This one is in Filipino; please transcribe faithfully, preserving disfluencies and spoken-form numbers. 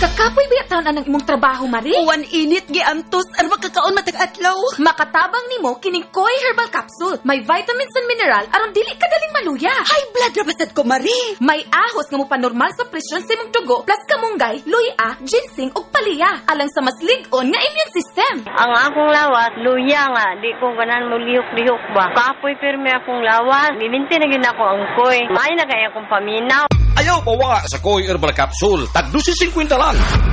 Sa kapoy biyatan ang imong trabaho, Mari. Uwan init, giantos, ar makakaon matag-atlaw. Makatabang nimo kining Koi Herbal Capsule. May vitamins and mineral aron dili kadaling maluya. High blood ra basad ko, Mari. May ahos nga mo panormal sa presyon sa imong dugo, plus kamunggay, luya, ginseng ug palaya alang sa mas lig-on nga immune system. Ang akong lawas, luya nga, di ko ganan mo lihok-lihok ba. Kapoy pirmi akong lawas, miminti na gina ko ang koy. May na kaya akong paminaw. Ayaw pawa sa Koi Herbal Capsule. Tag two fifty lang.